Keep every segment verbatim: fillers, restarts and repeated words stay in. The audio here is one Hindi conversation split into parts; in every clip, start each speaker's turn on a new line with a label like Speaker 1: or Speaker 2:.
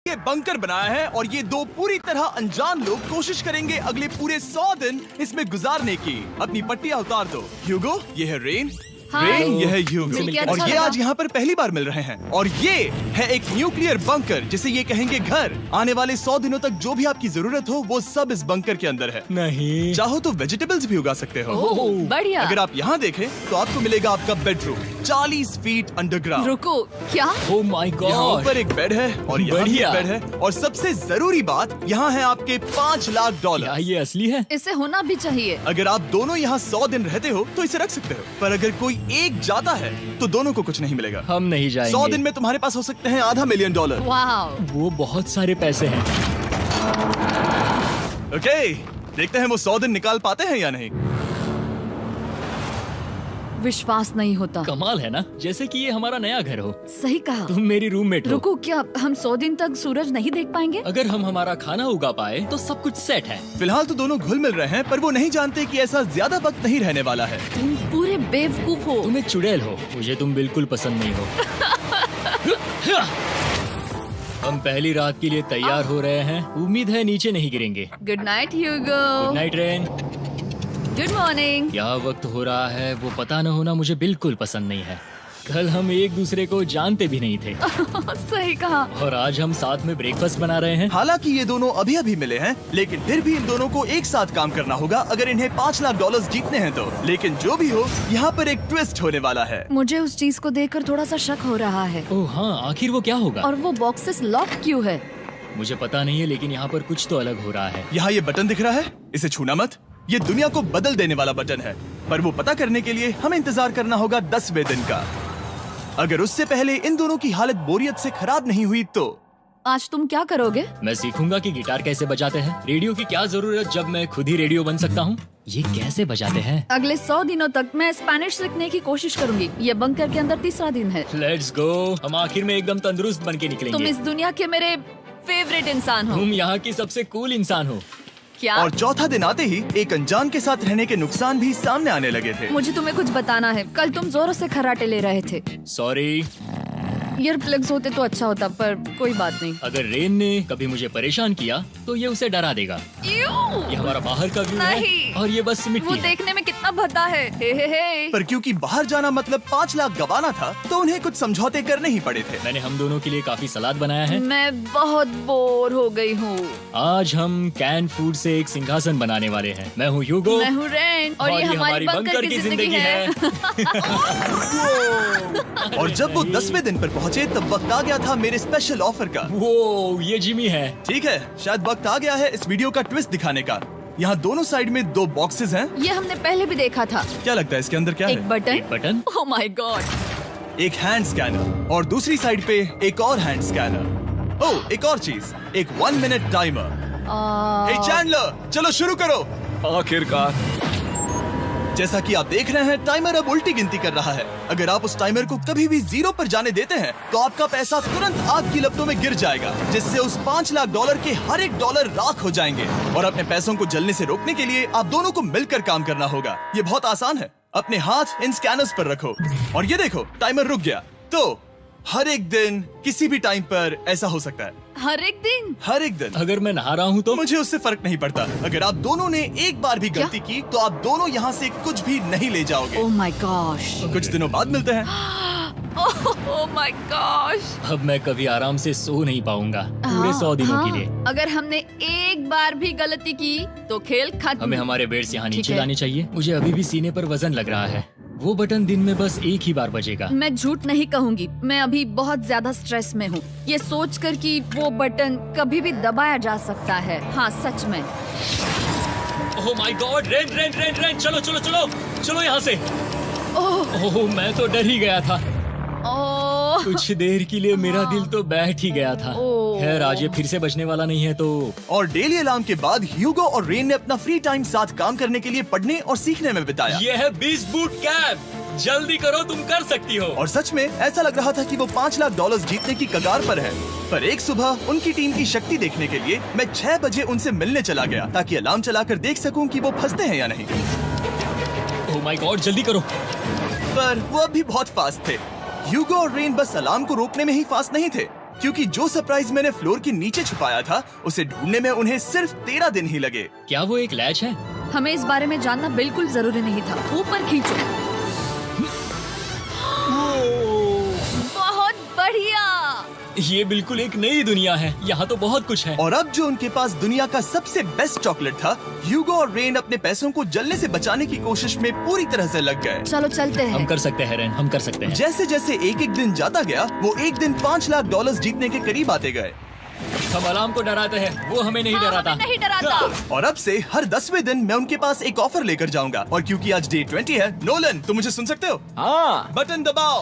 Speaker 1: ये बंकर बनाया है और ये दो पूरी तरह अनजान लोग कोशिश करेंगे अगले पूरे सौ दिन इसमें गुजारने की। अपनी पट्टियां उतार दो। ह्यूगो, ये है रेन। रेन, ये है ह्यूगो और ये आज यहाँ पर पहली बार मिल रहे हैं। और ये है एक न्यूक्लियर बंकर जिसे ये कहेंगे घर। आने वाले सौ दिनों तक जो भी आपकी जरूरत हो वो सब इस बंकर के अंदर है।
Speaker 2: नहीं,
Speaker 1: चाहो तो वेजिटेबल्स भी उगा सकते हो।
Speaker 3: ओह, बढ़िया।
Speaker 1: अगर आप यहाँ देखें तो आपको मिलेगा आपका बेडरूम चालीस फीट अंडरग्राउंड।
Speaker 3: रुको, क्या?
Speaker 2: ओह माय
Speaker 1: यहाँ
Speaker 2: गॉड,
Speaker 1: ऊपर एक बेड है और यहाँ भी एक
Speaker 2: बढ़िया।
Speaker 1: बेड है और सबसे जरूरी बात यहाँ है आपके पाँच लाख
Speaker 2: क्या
Speaker 1: डॉलर।
Speaker 2: ये असली है?
Speaker 3: इसे होना भी चाहिए।
Speaker 1: अगर आप दोनों यहाँ सौ दिन रहते हो तो इसे रख सकते हो, पर अगर कोई एक जाता है तो दोनों को कुछ नहीं मिलेगा।
Speaker 2: हम नहीं जाएंगे।
Speaker 1: सौ दिन में तुम्हारे पास हो सकते हैं आधा मिलियन डॉलर।
Speaker 3: वाह,
Speaker 2: वो बहुत सारे पैसे हैं।
Speaker 1: ओके, देखते हैं वो सौ दिन निकाल पाते हैं या नहीं।
Speaker 3: विश्वास नहीं होता।
Speaker 2: कमाल है ना, जैसे कि ये हमारा नया घर हो।
Speaker 3: सही कहा।
Speaker 2: तुम मेरी रूममेट हो।
Speaker 3: रुको, क्या हम सौ दिन तक सूरज नहीं देख पाएंगे?
Speaker 2: अगर हम हमारा खाना उगा पाए तो सब कुछ सेट है।
Speaker 1: फिलहाल तो दोनों घुल मिल रहे हैं, पर वो नहीं जानते कि ऐसा ज्यादा वक्त नहीं रहने वाला है।
Speaker 3: तुम पूरे बेवकूफ हो।
Speaker 2: तुम एक चुड़ैल हो, मुझे तुम बिल्कुल पसंद नहीं हो। हम पहली रात के लिए तैयार हो रहे हैं। उम्मीद है नीचे नहीं गिरेंगे।
Speaker 3: Good night Hugo.
Speaker 2: Good night Ren.
Speaker 3: Good morning.
Speaker 2: क्या वक्त हो रहा है वो पता न होना मुझे बिल्कुल पसंद नहीं है। कल हम एक दूसरे को जानते भी नहीं थे
Speaker 3: सही कहा।
Speaker 2: और आज हम साथ में ब्रेकफास्ट बना रहे हैं।
Speaker 1: हालांकि ये दोनों अभी अभी मिले हैं, लेकिन फिर भी इन दोनों को एक साथ काम करना होगा अगर इन्हें पाँच लाख डॉलर जीतने हैं तो। लेकिन जो भी हो, यहाँ पर एक ट्विस्ट होने वाला है।
Speaker 3: मुझे उस चीज को देखकर थोड़ा सा शक हो रहा है।
Speaker 2: ओह हाँ, आखिर वो क्या होगा?
Speaker 3: और वो बॉक्सेस लॉक क्यों है?
Speaker 2: मुझे पता नहीं है, लेकिन यहाँ पर कुछ तो अलग हो रहा है।
Speaker 1: यहाँ ये बटन दिख रहा है, इसे छूना मत। ये दुनिया को बदल देने वाला बटन है, पर वो पता करने के लिए हमें इंतजार करना होगा दसवें दिन का। अगर उससे पहले इन दोनों की हालत बोरियत से खराब नहीं हुई तो
Speaker 3: आज तुम क्या करोगे?
Speaker 2: मैं सीखूंगा कि गिटार कैसे बजाते हैं। रेडियो की क्या जरूरत जब मैं खुद ही रेडियो बन सकता हूँ। ये कैसे बजाते हैं?
Speaker 3: अगले सौ दिनों तक मैं स्पेनिश सीखने की कोशिश करूंगी। ये बंकर के अंदर तीसरा दिन है।
Speaker 2: Let's go. हम आखिर में एकदम तंदुरुस्त बन के
Speaker 3: तुम
Speaker 2: निकलेंगे।
Speaker 3: इस दुनिया के मेरे फेवरेट इंसान हो।
Speaker 2: तुम यहाँ की सबसे कूल इंसान हो।
Speaker 3: क्या?
Speaker 1: और चौथा दिन आते ही एक अनजान के साथ रहने के नुकसान भी सामने आने लगे थे।
Speaker 3: मुझे तुम्हें कुछ बताना है। कल तुम जोरों से खर्राटे ले रहे थे।
Speaker 2: सॉरी।
Speaker 3: ईयर प्लग्स होते तो अच्छा होता, पर कोई बात नहीं।
Speaker 2: अगर रेन ने कभी मुझे परेशान किया तो ये उसे डरा देगा। ये हमारा बाहर का व्यू है
Speaker 3: नहीं।
Speaker 2: और ये बस मिट्टी
Speaker 3: वो
Speaker 2: है।
Speaker 3: देखने में कितना भद्दा है। हे हे हे।
Speaker 1: पर क्योंकि बाहर जाना मतलब पाँच लाख गवाना था, तो उन्हें कुछ समझौते करने ही पड़े थे।
Speaker 2: मैंने हम दोनों के लिए काफी सलाद बनाया है।
Speaker 3: मैं बहुत बोर हो गई हूँ।
Speaker 2: आज हम कैन फूड से एक सिंहासन बनाने वाले हैं। मैं हूँ ह्यूगो
Speaker 3: मैं हूँ रेन और,
Speaker 2: और
Speaker 3: ये हमारी बंकर की जिंदगी है।
Speaker 1: और जब वो दसवें दिन पर पहुँचे तब वक्त आ गया था मेरे स्पेशल ऑफर का।
Speaker 2: वो ये जिमी है।
Speaker 1: ठीक है, शायद वक्त आ गया है इस वीडियो का ट्विस्ट दिखाने का। यहाँ दोनों साइड में दो बॉक्सेस हैं।
Speaker 3: ये हमने पहले भी देखा था।
Speaker 1: क्या लगता है इसके अंदर क्या
Speaker 3: एक
Speaker 1: है?
Speaker 3: Button.
Speaker 2: Button.
Speaker 3: Oh my god.
Speaker 1: एक हैंड स्कैनर और दूसरी साइड पे एक और हैंड स्कैनर। ओह, एक और चीज, एक one minute timer. Hey Chandler, चलो शुरू करो।
Speaker 4: आखिरकार।
Speaker 1: जैसा कि आप देख रहे हैं, टाइमर अब उल्टी गिनती कर रहा है। अगर आप उस टाइमर को कभी भी जीरो पर जाने देते हैं तो आपका पैसा तुरंत आग की लपटों में गिर जाएगा, जिससे उस पाँच लाख डॉलर के हर एक डॉलर राख हो जाएंगे। और अपने पैसों को जलने से रोकने के लिए आप दोनों को मिलकर काम करना होगा। ये बहुत आसान है। अपने हाथ इन स्कैनर्स पर रखो और ये देखो, टाइमर रुक गया। तो हर एक दिन किसी भी टाइम पर ऐसा हो सकता है।
Speaker 3: हर एक दिन?
Speaker 1: हर एक दिन।
Speaker 2: अगर मैं नहा रहा हूँ तो
Speaker 1: मुझे उससे फर्क नहीं पड़ता। अगर आप दोनों ने एक बार भी गलती की तो आप दोनों यहाँ से कुछ भी नहीं ले जाओगे।
Speaker 3: Oh my gosh.
Speaker 1: कुछ दिनों बाद मिलते हैं।
Speaker 3: Oh my gosh.
Speaker 2: अब मैं कभी आराम से सो नहीं पाऊंगा पूरे सौ दिनों
Speaker 3: हाँ,
Speaker 2: के लिए।
Speaker 3: अगर हमने एक बार भी गलती की तो खेल खत्म।
Speaker 2: हमें हमारे बेड्स यहाँ
Speaker 3: ठीक
Speaker 2: नीचे
Speaker 3: है।
Speaker 2: लाने चाहिए। मुझे अभी भी सीने पर वजन लग रहा है। वो बटन दिन में बस एक ही बार बजेगा।
Speaker 3: मैं झूठ नहीं कहूँगी, मैं अभी बहुत ज्यादा स्ट्रेस में हूँ, ये सोचकर कि वो बटन कभी भी दबाया जा सकता है। हाँ सच में।
Speaker 2: Oh my god, Ren Ren Ren Ren, चलो चलो चलो चलो यहाँ से।
Speaker 3: ओह
Speaker 2: ओह मैं तो डर ही गया था।
Speaker 3: ओह
Speaker 2: कुछ देर के लिए मेरा दिल तो बैठ ही गया था।
Speaker 3: ओह।
Speaker 2: खैर आज ये फिर से बचने वाला नहीं है तो।
Speaker 1: और डेली अलार्म के बाद ह्यूगो और रेन ने अपना फ्री टाइम साथ काम करने के लिए पढ़ने और सीखने में बिताया।
Speaker 2: ये है बीस बूट कैंप। जल्दी करो, तुम कर सकती हो।
Speaker 1: और सच में ऐसा लग रहा था कि वो पाँच लाख डॉलर जीतने की कगार पर है। पर एक सुबह उनकी टीम की शक्ति देखने के लिए मैं छह बजे उनसे मिलने चला गया, ताकि अलार्म चलाकर देख सकूं कि वो फंसते हैं या नहीं।
Speaker 2: ओह माय गॉड, जल्दी करो।
Speaker 1: पर वो अब भी बहुत फास्ट थे। ह्यूगो और रेन बस अलार्म को रोकने में ही फास्ट नहीं थे, क्योंकि जो सरप्राइज मैंने फ्लोर के नीचे छुपाया था उसे ढूंढने में उन्हें सिर्फ तेरह दिन ही लगे।
Speaker 2: क्या वो एक लैच है?
Speaker 3: हमें इस बारे में जानना बिल्कुल जरूरी नहीं था। ऊपर खींचो। बहुत बढ़िया।
Speaker 2: ये बिल्कुल एक नई दुनिया है, यहाँ तो बहुत कुछ है।
Speaker 1: और अब जो उनके पास दुनिया का सबसे बेस्ट चॉकलेट था, ह्यूगो और रेन अपने पैसों को जलने से बचाने की कोशिश में पूरी तरह से लग गए।
Speaker 3: चलो चलते हैं।
Speaker 2: हम कर सकते हैं रेन, हम कर सकते हैं।
Speaker 1: जैसे जैसे एक एक दिन जाता गया वो एक दिन पाँच लाख डॉलर्स जीतने के करीब आते गए।
Speaker 2: हम अलार्म को डराते हैं, वो हमें नहीं
Speaker 3: हाँ,
Speaker 2: डराता।
Speaker 3: हमें नहीं डराता।
Speaker 1: और अब से हर दसवें दिन मैं उनके पास एक ऑफर लेकर जाऊंगा। और क्योंकि आज डे ट्वेंटी है, नोलन तुम मुझे सुन सकते हो?
Speaker 2: हाँ।
Speaker 1: बटन दबाओ।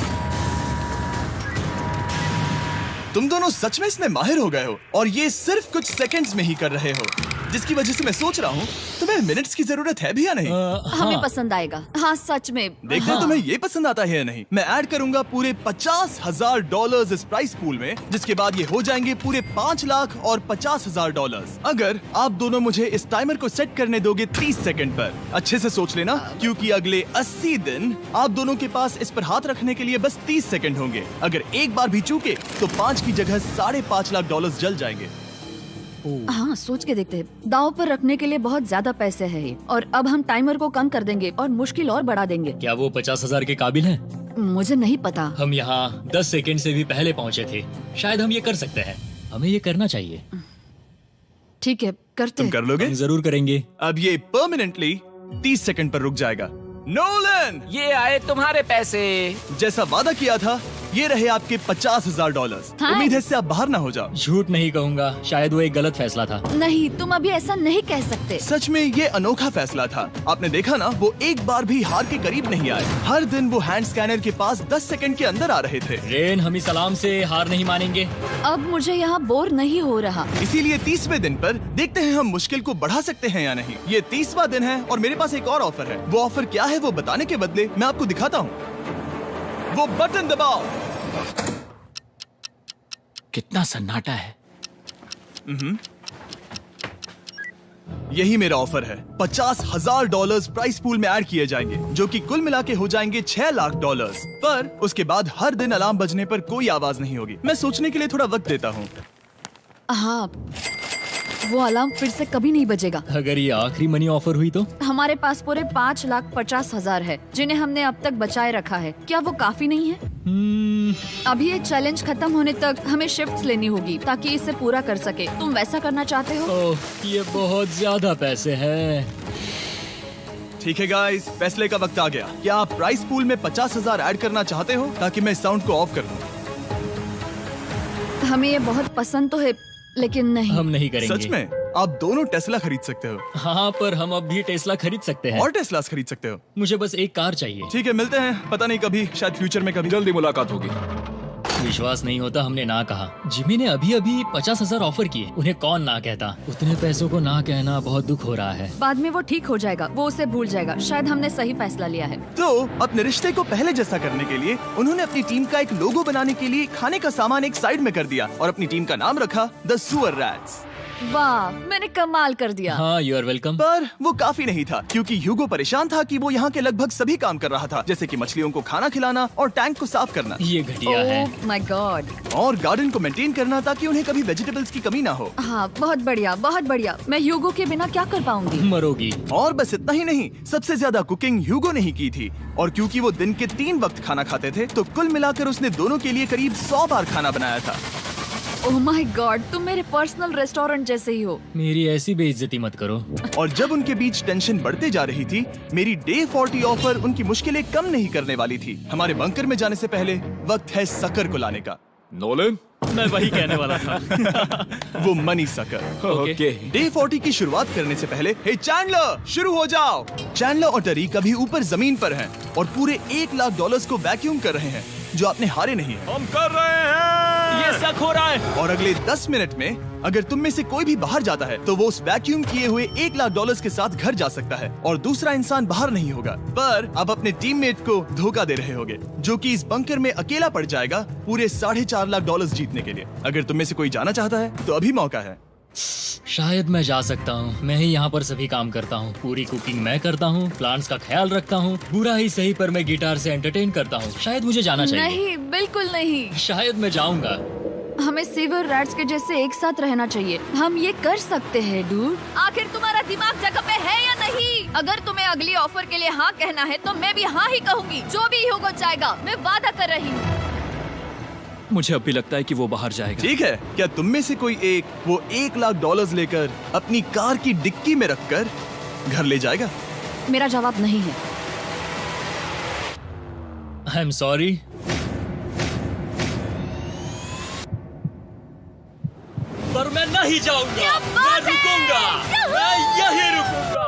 Speaker 1: तुम दोनों सच में इसमें माहिर हो गए हो और ये सिर्फ कुछ सेकंड्स में ही कर रहे हो, जिसकी वजह से मैं सोच रहा हूँ तुम्हें मिनट्स की जरूरत है भी या नहीं।
Speaker 2: आ,
Speaker 3: हमें
Speaker 2: हाँ।
Speaker 3: पसंद आएगा। हाँ सच में।
Speaker 1: देखते हैं
Speaker 3: हाँ।
Speaker 1: तुम्हें ये पसंद आता है या नहीं। मैं ऐड करूंगा पूरे पचास हजार डॉलर्स इस प्राइस पूल में, जिसके बाद ये हो जाएंगे पूरे पाँच लाख और पचास हजार डॉलर्स। अगर आप दोनों मुझे इस टाइमर को सेट करने दोगे तीस सेकंड पर। अच्छे से सोच लेना, क्योंकि अगले अस्सी दिन आप दोनों के पास इस पर हाथ रखने के लिए बस तीस सेकंड होंगे। अगर एक बार भी चूके तो पाँच की जगह साढ़े पाँच लाख डॉलर्स जल जाएंगे।
Speaker 3: हाँ सोच के देखते हैं। दांव पर रखने के लिए बहुत ज्यादा पैसे है ये। और अब हम टाइमर को कम कर देंगे और मुश्किल और बढ़ा देंगे।
Speaker 2: क्या वो पचास हजार के काबिल हैं?
Speaker 3: मुझे नहीं पता।
Speaker 2: हम यहाँ दस सेकंड से भी पहले पहुँचे थे। शायद हम ये कर सकते हैं। हमें ये करना चाहिए।
Speaker 3: ठीक है करते
Speaker 1: तुम
Speaker 3: हैं।
Speaker 1: कर लोगे?
Speaker 2: हम जरूर करेंगे।
Speaker 1: अब ये परमानेंटली तीस सेकंड पर रुक जाएगा। नोलन,
Speaker 4: ये आए तुम्हारे पैसे।
Speaker 1: जैसा वादा किया था, ये रहे आपके पचास हजार डॉलर।
Speaker 3: हाँ।
Speaker 1: उम्मीद है इससे आप बाहर ना हो जाओ।
Speaker 2: झूठ नहीं कहूँगा, शायद वो एक गलत फैसला था।
Speaker 3: नहीं तुम अभी ऐसा नहीं कह सकते।
Speaker 1: सच में ये अनोखा फैसला था। आपने देखा ना, वो एक बार भी हार के करीब नहीं आए। हर दिन वो हैंड स्कैनर के पास दस सेकंड के अंदर आ रहे थे।
Speaker 2: रेन, हम इस सलाम से हार नहीं मानेंगे।
Speaker 3: अब मुझे यहाँ बोर नहीं हो रहा।
Speaker 1: इसीलिए तीसवें दिन पर देखते हैं हम मुश्किल को बढ़ा सकते हैं या नहीं। ये तीसवा दिन है और मेरे पास एक और ऑफर है। वो ऑफर क्या है वो बताने के बदले मैं आपको दिखाता हूँ। वो बटन दबाओ।
Speaker 4: कितना सन्नाटा है।
Speaker 1: यही मेरा ऑफर है। पचास हजार डॉलर्स प्राइस पूल में ऐड किए जाएंगे, जो कि कुल मिला के हो जाएंगे छह लाख डॉलर्स। पर उसके बाद हर दिन अलार्म बजने पर कोई आवाज नहीं होगी। मैं सोचने के लिए थोड़ा वक्त देता हूँ।
Speaker 3: हाँ वो अलार्म फिर से कभी नहीं बजेगा।
Speaker 2: अगर ये आखिरी मनी ऑफर हुई तो?
Speaker 3: हमारे पास पूरे पाँच लाख पचास हजार है, जिन्हें हमने अब तक बचाए रखा है। क्या वो काफी नहीं है?
Speaker 2: हम्म,
Speaker 3: अभी ये चैलेंज खत्म होने तक हमें शिफ्ट्स लेनी होगी ताकि इसे पूरा कर सके। तुम वैसा करना चाहते हो?
Speaker 2: ओह, ये बहुत ज्यादा पैसे हैं।
Speaker 1: ठीक है गाइस, फैसले का वक्त आ गया। क्या आप प्राइस पूल में पचास हजार ऐड करना चाहते हो ताकि मैं साउंड को ऑफ कर दूं?
Speaker 3: हमें ये बहुत पसंद तो है, लेकिन नहीं।
Speaker 2: हम नहीं करेंगे।
Speaker 1: सच में? आप दोनों टेस्ला खरीद सकते हो।
Speaker 2: हाँ, पर हम अब भी टेस्ला खरीद सकते हैं।
Speaker 1: और टेस्लास खरीद सकते हो।
Speaker 2: मुझे बस एक कार चाहिए।
Speaker 1: ठीक है, मिलते हैं। पता नहीं कभी, शायद फ्यूचर में कभी।
Speaker 4: जल्दी मुलाकात होगी।
Speaker 2: विश्वास नहीं होता हमने ना कहा। जिमी ने अभी अभी पचास हजार ऑफर किए। उन्हें कौन ना कहता। उतने पैसों को ना कहना बहुत दुख हो रहा है।
Speaker 3: बाद में वो ठीक हो जाएगा, वो उसे भूल जाएगा। शायद हमने सही फैसला लिया है।
Speaker 1: तो अपने रिश्ते को पहले जैसा करने के लिए उन्होंने अपनी टीम का एक लोगो बनाने के लिए खाने का सामान एक साइड में कर दिया और अपनी टीम का नाम रखा द सुअर रैट्स।
Speaker 3: वाह, मैंने कमाल कर दिया।
Speaker 2: हाँ, यू आर वेलकम।
Speaker 1: पर वो काफी नहीं था, क्योंकि ह्यूगो परेशान था कि वो यहाँ के लगभग सभी काम कर रहा था, जैसे कि मछलियों को खाना खिलाना और टैंक को साफ करना
Speaker 2: ये घटिया है।
Speaker 3: Oh my god.
Speaker 1: और गार्डन को मेंटेन करना ताकि उन्हें कभी वेजिटेबल्स की कमी ना हो।
Speaker 3: हाँ बहुत बढ़िया, बहुत बढ़िया। मैं ह्यूगो के बिना क्या कर पाऊंगी?
Speaker 2: मरोगी।
Speaker 1: और बस इतना ही नहीं, सबसे ज्यादा कुकिंग ह्यूगो ने ही की थी। और क्योंकि वो दिन के तीन वक्त खाना खाते थे, तो कुल मिलाकर उसने दोनों के लिए करीब सौ बार खाना बनाया था।
Speaker 3: ओह माय गॉड, तुम मेरे पर्सनल रेस्टोरेंट जैसे ही हो।
Speaker 2: मेरी ऐसी बेइज्जती मत करो।
Speaker 1: और जब उनके बीच टेंशन बढ़ते जा रही थी, मेरी डे चालीस ऑफर उनकी मुश्किलें कम नहीं करने वाली थी। हमारे बंकर में जाने से पहले वक्त है सकर को लाने का।
Speaker 4: नोलन,
Speaker 2: मैं वही कहने वाला था।
Speaker 1: वो मनी सकर।
Speaker 4: ओके।
Speaker 1: डे चालीस की शुरुआत करने से पहले, हे चैंडलर, शुरू हो जाओ। चैंडलर और टरीक अभी ऊपर जमीन पर हैं और पूरे एक लाख डॉलर्स को वैक्यूम कर रहे हैं, जो आपने हारे नहीं है।
Speaker 4: हम कर रहे हैं।
Speaker 2: ये शक हो रहा है।
Speaker 1: और अगले दस मिनट में अगर तुम में से कोई भी बाहर जाता है, तो वो उस वैक्यूम किए हुए एक लाख डॉलर्स के साथ घर जा सकता है और दूसरा इंसान बाहर नहीं होगा। पर आप अपने टीममेट को धोखा दे रहे होगे, जो कि इस बंकर में अकेला पड़ जाएगा पूरे साढ़े चार लाख डॉलर्स जीतने के लिए। अगर तुम में से कोई जाना चाहता है, तो अभी मौका है।
Speaker 2: शायद मैं जा सकता हूँ। मैं ही यहाँ पर सभी काम करता हूँ। पूरी कुकिंग मैं करता हूँ, प्लांट्स का ख्याल रखता हूँ। बुरा ही सही, पर मैं गिटार से एंटरटेन करता हूँ। शायद मुझे जाना चाहिए।
Speaker 3: नहीं, बिल्कुल नहीं।
Speaker 2: शायद मैं जाऊंगा।
Speaker 3: हमें सिल्वर रैट्स के जैसे एक साथ रहना चाहिए। हम ये कर सकते हैं डूड। आखिर तुम्हारा दिमाग जगह पे है या नहीं? अगर तुम्हें अगली ऑफर के लिए हाँ कहना है तो मैं भी हाँ ही कहूँगी। जो भी ह्यूगो चाहेगा, मैं वादा कर रही हूँ।
Speaker 5: मुझे अब भी लगता है कि वो बाहर जाएगा।
Speaker 1: ठीक है, क्या तुम में से कोई एक वो एक लाख डॉलर्स लेकर अपनी कार की डिक्की में रखकर घर ले जाएगा?
Speaker 3: मेरा जवाब नहीं है।
Speaker 2: I am sorry. पर मैं नहीं जाऊंगा, मैं रुकूंगा, मैं यही रुकूंगा।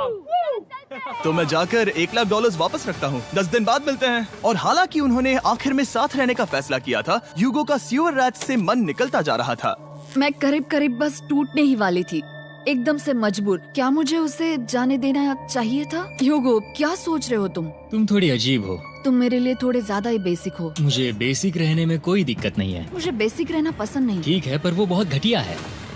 Speaker 1: तो मैं जाकर एक लाख डॉलर्स वापस रखता हूँ। दस दिन बाद मिलते हैं। और हालांकि उन्होंने आखिर में साथ रहने का फैसला किया था, ह्यूगो का सीवर रैट्स से मन निकलता जा रहा था।
Speaker 3: मैं करीब करीब बस टूटने ही वाली थी, एकदम से मजबूर। क्या मुझे उसे जाने देना चाहिए था? ह्यूगो, क्या सोच रहे हो तुम?
Speaker 2: तुम थोड़ी अजीब हो।
Speaker 3: तुम मेरे लिए थोड़े ज्यादा ही बेसिक हो।
Speaker 2: मुझे बेसिक रहने में कोई दिक्कत नहीं है।
Speaker 3: मुझे बेसिक रहना पसंद नहीं।
Speaker 2: ठीक है, पर वो बहुत घटिया है।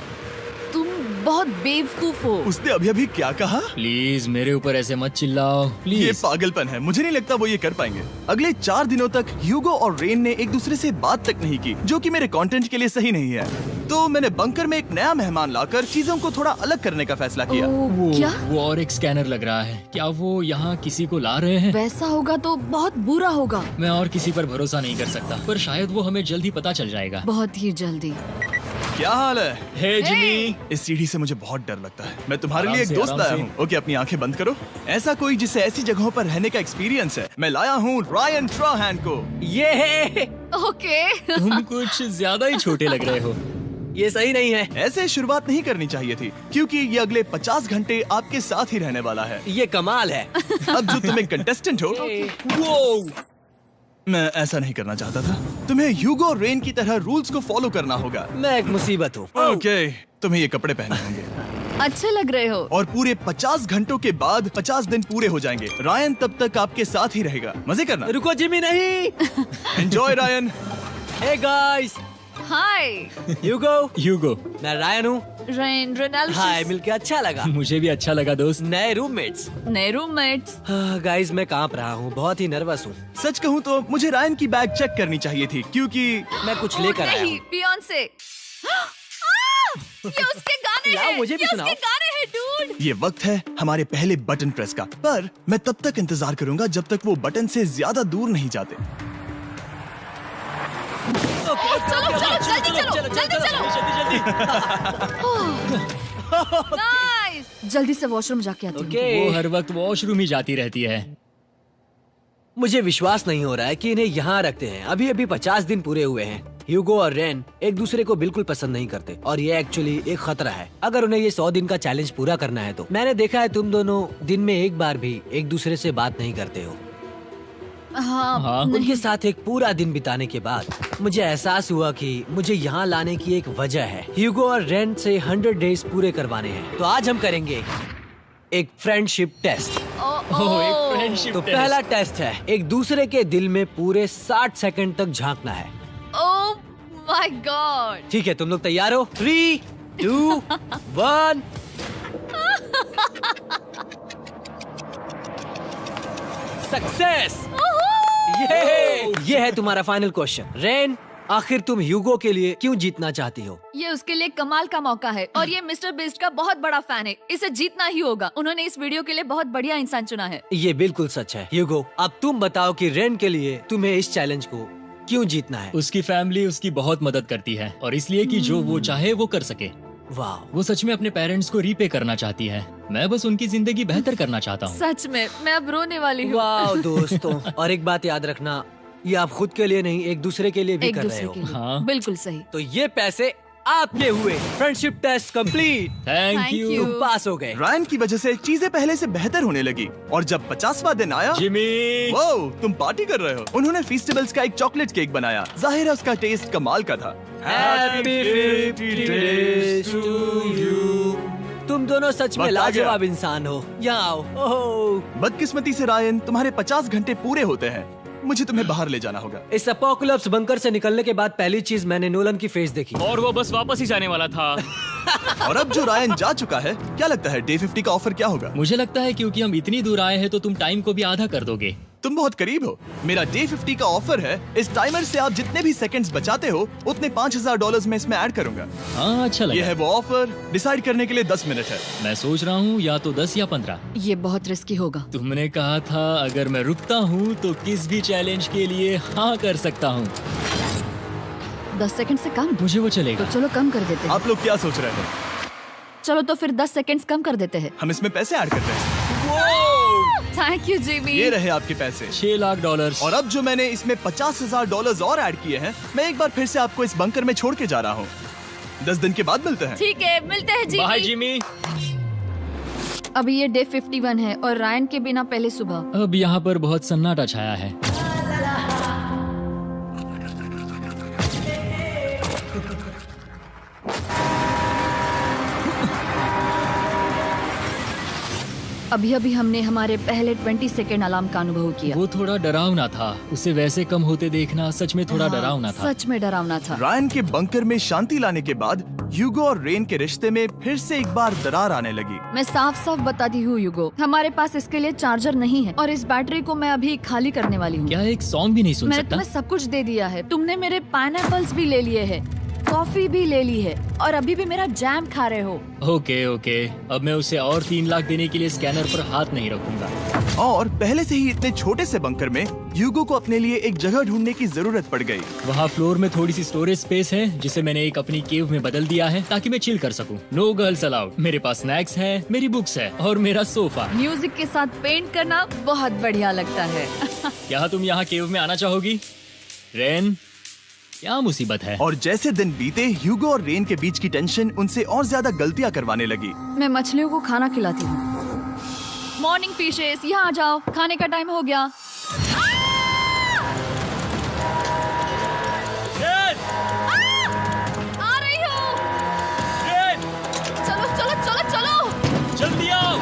Speaker 3: तुम बहुत बेवकूफ हो।
Speaker 1: उसने अभी अभी क्या कहा?
Speaker 2: प्लीज मेरे ऊपर ऐसे मत चिल्लाओ,
Speaker 1: ये
Speaker 2: प्लीज।
Speaker 1: पागलपन है। मुझे नहीं लगता वो ये कर पाएंगे। अगले चार दिनों तक ह्यूगो और रेन ने एक दूसरे से बात तक नहीं की, जो कि मेरे कंटेंट के लिए सही नहीं है। तो मैंने बंकर में एक नया मेहमान लाकर चीजों को थोड़ा अलग करने का फैसला किया।
Speaker 3: ओ,
Speaker 2: वो
Speaker 3: क्या?
Speaker 2: वो और एक स्कैनर लग रहा है। क्या वो यहाँ किसी को ला रहे हैं?
Speaker 3: वैसा होगा तो बहुत बुरा होगा।
Speaker 2: मैं और किसी पर भरोसा नहीं कर सकता, पर शायद वो हमें जल्द ही पता चल जाएगा।
Speaker 3: बहुत ही जल्दी।
Speaker 1: क्या हाल है?
Speaker 2: Hey Jimmy.
Speaker 1: इस सीढ़ी से मुझे बहुत डर लगता है। मैं तुम्हारे
Speaker 2: आराम
Speaker 1: लिए एक
Speaker 2: से,
Speaker 1: दोस्त
Speaker 2: आराम
Speaker 1: लाया
Speaker 2: से।
Speaker 1: हूँ। ओके, अपनी आंखें बंद करो। ऐसा कोई जिसे ऐसी जगहों पर रहने का एक्सपीरियंस है। मैं लाया हूँ रायन ट्राहैन को।
Speaker 4: ये है,
Speaker 3: ओके।
Speaker 2: तुम कुछ ज्यादा ही छोटे लग रहे हो।
Speaker 4: ये सही नहीं है।
Speaker 1: ऐसे शुरुआत नहीं करनी चाहिए थी, क्योंकि ये अगले पचास घंटे आपके साथ ही रहने वाला है।
Speaker 4: ये कमाल है।
Speaker 1: अब जो तुम एक कंटेस्टेंट हो,
Speaker 4: वो
Speaker 1: मैं ऐसा नहीं करना चाहता था। तुम्हें ह्यूगो और रेन की तरह रूल्स को फॉलो करना होगा।
Speaker 4: मैं एक मुसीबत हूँ।
Speaker 1: ओके, तुम्हें ये कपड़े पहने होंगे।
Speaker 3: अच्छे लग रहे हो।
Speaker 1: और पूरे पचास घंटों के बाद पचास दिन पूरे हो जाएंगे। रायन तब तक आपके साथ ही रहेगा। मजे करना।
Speaker 4: रुको जिमी, नहीं।
Speaker 1: Enjoy Ryan.
Speaker 4: Hey guys,
Speaker 3: hi
Speaker 4: Hugo.
Speaker 2: Hugo.
Speaker 4: मैं रायन हूँ।
Speaker 3: Rain Reginald.
Speaker 4: हाय, मिलके अच्छा लगा।
Speaker 2: मुझे भी अच्छा लगा दोस्त।
Speaker 4: नए रूममेट्स।
Speaker 3: नए रूममेट्स।
Speaker 4: गाइस, मैं कांप रहा हूँ, बहुत ही नर्वस हूँ।
Speaker 1: सच कहूँ तो मुझे रायन की बैग चेक करनी चाहिए थी, क्योंकि
Speaker 4: मैं कुछ लेकर आया
Speaker 3: नहीं,
Speaker 4: हूँ।
Speaker 3: बियॉन्से। ये उसके गाने
Speaker 4: लाओ,
Speaker 3: हैं।
Speaker 4: मुझे भी
Speaker 3: ये
Speaker 4: सुनाओ।
Speaker 3: उसके गाने हैं डूड।
Speaker 1: ये वक्त है हमारे पहले बटन प्रेस का। पर मैं तब तक इंतजार करूंगा जब तक वो बटन से ज्यादा दूर नहीं जाते।
Speaker 3: चलो चलो जल्दी चलो जल्दी चलो। नाइस। जल्दी से वॉशरूम जाके आती हूँ।
Speaker 4: ओके।
Speaker 2: वो हर वक्त वॉशरूम ही जाती रहती है।
Speaker 4: मुझे विश्वास नहीं हो रहा है कि इन्हें यहाँ रखते हैं। अभी अभी पचास दिन पूरे हुए हैं। ह्यूगो और रेन एक दूसरे को बिल्कुल पसंद नहीं करते और ये एक्चुअली एक खतरा है। अगर उन्हें ये सौ दिन का चैलेंज पूरा करना है तो। मैंने देखा है तुम दोनों दिन में एक बार भी एक दूसरे से बात नहीं करते हो।
Speaker 3: हाँ,
Speaker 2: हाँ।
Speaker 3: नहीं।
Speaker 4: उनके साथ एक पूरा दिन बिताने के बाद मुझे एहसास हुआ कि मुझे यहाँ लाने की एक वजह है। ह्यूगो और रेन से हंड्रेड डेज पूरे करवाने हैं। तो आज हम करेंगे एक फ्रेंडशिप टेस्ट।
Speaker 3: ओ,
Speaker 2: ओह, एक
Speaker 3: ओ।
Speaker 2: फ्रेंडशिप
Speaker 4: तो
Speaker 2: टेस्ट।
Speaker 4: पहला टेस्ट है, एक दूसरे के दिल में पूरे साठ सेकंड तक झांकना है।
Speaker 3: Oh my god.
Speaker 4: ठीक है, तुम लोग तैयार हो? Three two one. सक्सेस। ये ये है तुम्हारा फाइनल क्वेश्चन। रेन, आखिर तुम ह्यूगो के लिए क्यों जीतना चाहती हो?
Speaker 3: ये उसके लिए कमाल का मौका है और ये मिस्टर बीस्ट का बहुत बड़ा फैन है। इसे जीतना ही होगा। उन्होंने इस वीडियो के लिए बहुत बढ़िया इंसान चुना है।
Speaker 4: ये बिल्कुल सच है। ह्यूगो, अब तुम बताओ कि रेन के लिए तुम्हें इस चैलेंज को क्यों जीतना है?
Speaker 2: उसकी फैमिली उसकी बहुत मदद करती है और इसलिए कि जो वो चाहे वो कर सके।
Speaker 4: वाह,
Speaker 2: वो सच में अपने पेरेंट्स को रीपे करना चाहती है। मैं बस उनकी जिंदगी बेहतर करना चाहता हूँ।
Speaker 3: सच में मैं अब रोने वाली हूँ।
Speaker 4: वाह दोस्तों। और एक बात याद रखना, ये आप खुद के लिए नहीं, एक दूसरे के लिए भी
Speaker 3: एक
Speaker 4: कर रहे
Speaker 3: दूसरे
Speaker 4: हो।
Speaker 3: के लिए।
Speaker 2: हाँ।
Speaker 3: बिल्कुल सही।
Speaker 4: तो ये पैसे आपके हुए। Friendship test complete.
Speaker 2: Thank
Speaker 3: Thank
Speaker 2: you
Speaker 3: you।
Speaker 4: तुम पास हो गए।
Speaker 1: रायन की वजह से चीजें पहले से बेहतर होने लगी। और जब पचासवां दिन आया,
Speaker 2: जिमी।
Speaker 1: वो तुम पार्टी कर रहे हो। उन्होंने फीस्टेबल्स का एक चॉकलेट केक बनाया। जाहिर है उसका टेस्ट कमाल का था।
Speaker 4: Happy fifty days to you। तुम दोनों सच में
Speaker 1: वक्त आ गया।
Speaker 4: लाजवाब इंसान हो। यहाँ आओ। ओह,
Speaker 1: बदकिस्मती से रायन, तुम्हारे पचास घंटे पूरे होते हैं। मुझे तुम्हें बाहर ले जाना होगा।
Speaker 4: इस अपोकलिप्स बंकर से निकलने के बाद पहली चीज मैंने नोलन की फेस देखी।
Speaker 5: और वो बस वापस ही जाने वाला था।
Speaker 1: और अब जो रायन जा चुका है, क्या लगता है डे फिफ्टी का ऑफर क्या होगा?
Speaker 2: मुझे लगता है क्योंकि हम इतनी दूर आए हैं तो तुम टाइम को भी आधा कर दोगे।
Speaker 1: तुम बहुत करीब हो। मेरा डे फिफ्टी का ऑफर है। इस टाइमर से आप जितने भी सेकंड्स बचाते हो उतने पाँच हजार डॉलर में इसमें ऐड करूंगा।
Speaker 2: हाँ अच्छा
Speaker 1: ये
Speaker 2: लगा।
Speaker 1: है वो ऑफर। डिसाइड करने के लिए दस मिनट है।
Speaker 2: मैं सोच रहा हूँ या तो दस या पंद्रह।
Speaker 3: ये बहुत रिस्की होगा।
Speaker 2: तुमने कहा था अगर मैं रुकता हूँ तो किस भी चैलेंज के लिए हाँ कर सकता हूँ।
Speaker 3: दस सेकंड से कम?
Speaker 2: मुझे वो
Speaker 3: तो
Speaker 2: चलेगा।
Speaker 3: चलो कम कर देते हैं।
Speaker 1: आप लोग क्या सोच रहे हैं?
Speaker 3: चलो तो फिर दस सेकंड्स कम कर देते हैं।
Speaker 1: हम इसमें पैसे ऐड करते हैं।
Speaker 3: Thank you Jimmy.
Speaker 1: ये रहे आपके पैसे।
Speaker 2: छह लाख डॉलर।
Speaker 1: और अब जो मैंने इसमें पचास हजार डॉलर और ऐड किए हैं, मैं एक बार फिर से आपको इस बंकर में छोड़ के जा रहा हूँ। दस दिन के बाद मिलते हैं।
Speaker 3: ठीक है, मिलते हैं
Speaker 2: बाय
Speaker 3: जिमी।
Speaker 2: जिमी।
Speaker 3: अभी ये डे फिफ्टी वन है और रायन के बिना पहले सुबह।
Speaker 2: अब यहाँ पर बहुत सन्नाटा छाया है।
Speaker 3: अभी अभी हमने हमारे पहले ट्वेंटी सेकेंड अलार्म का अनुभव किया।
Speaker 2: वो थोड़ा डरावना था। उसे वैसे कम होते देखना सच में थोड़ा
Speaker 3: हाँ,
Speaker 2: डरावना था।
Speaker 3: सच में डरावना था।
Speaker 1: रायन के बंकर में शांति लाने के बाद ह्यूगो और रेन के रिश्ते में फिर से एक बार दरार आने लगी।
Speaker 3: मैं साफ साफ बताती हूँ यूगो, हमारे पास इसके लिए चार्जर नहीं है और इस बैटरी को मैं अभी खाली करने वाली हूँ।
Speaker 2: क्या एक सॉन्ग भी नहीं सुन
Speaker 3: मैंने
Speaker 2: सकता?
Speaker 3: तुम्हें सब कुछ दे दिया है। तुमने मेरे पाइनएप्पल्स भी ले लिए हैं, कॉफी भी ले ली है और अभी भी मेरा जैम खा रहे हो।
Speaker 2: ओके ओके, अब मैं उसे और तीन लाख देने के लिए स्कैनर पर हाथ नहीं रखूंगा।
Speaker 1: और पहले से ही इतने छोटे से बंकर में ह्यूगो को अपने लिए एक जगह ढूंढने की जरूरत पड़ गई।
Speaker 2: वहाँ फ्लोर में थोड़ी सी स्टोरेज स्पेस है जिसे मैंने एक अपनी केव में बदल दिया है ताकि मैं चिल कर सकूं। No girls allowed. मेरे पास स्नैक्स है, मेरी बुक्स है और मेरा सोफा।
Speaker 3: म्यूजिक के साथ पेंट करना बहुत बढ़िया लगता है।
Speaker 2: क्या तुम यहाँ केव में आना चाहोगी? रेन, क्या मुसीबत है?
Speaker 1: और जैसे दिन बीते, ह्यूगो और रेन के बीच की टेंशन उनसे और ज्यादा गलतियां करवाने लगी।
Speaker 3: मैं मछलियों को खाना खिलाती हूँ। मॉर्निंग फिशेस, यहाँ आ जाओ, खाने का टाइम हो गया।
Speaker 2: रेन!
Speaker 3: आ रही हूँ।
Speaker 2: रेन!
Speaker 3: चलो चलो चलो चलो।
Speaker 2: जल्दी आओ।